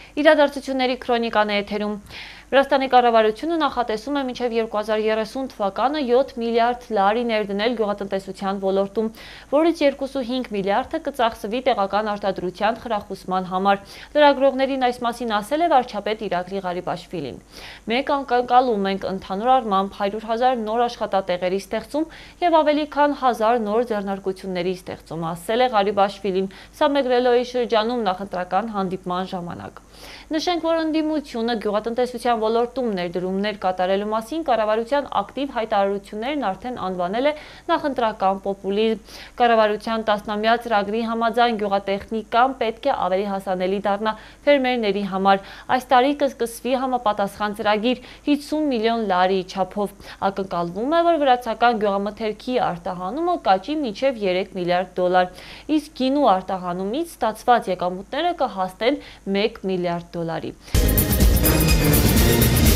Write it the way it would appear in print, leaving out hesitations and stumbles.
Իրադարձությունների քրոնիկան է եթերում։ Վրաստանի կառավարությունը նախատեսում է մինչև 2030 թվականը 7 միլիարդ լարի ներդնել գյուղատնտեսության ոլորտում, որից 2,5 միլիարդը կծախսվի տեղական արտադրության խրախուսման համար։ Լրագրողներին այս մասին ասել է վարչապետ Իրակլի Ղարիբաշվիլին։ Մենք անկնկալում ենք ընդհանուր առմամբ 100,000 նոր աշխատատեղերի ստեղծում և ավելի քան 1000 նոր ձեռնարկությունների ստեղծում, ասել է Ղարիբաշվիլին Սամեգրելոյի շրջանում նախընտրական հանդիպման ժամանակ։ Նշենք, որ ընդդիմությունը գյուղատնտեսության ոլորտում ներդրումներ կատարելու մասին կառավարության ակտիվ հայտարարություններն արդեն անվանել է նախընտրական պոպուլիզմ։ Կառավարության 10-ամյա ծրագրի համաձայն գյուղատեխնիկան պետք է ավելի հասանելի դառնա ֆերմերների համար։ Այս տարի կսկսվի համապատասխան ծրագիր 50 միլիոն լարի չափով։ Ակնկալվում է, որ վրացական գյուղամթերքի արտահանումը կաճի մինչև 3 միլիարդ դոլար, իսկ գինու արտահանումից ստացված եկամուտները կհասնեն 1 միլիարդ դոլարի։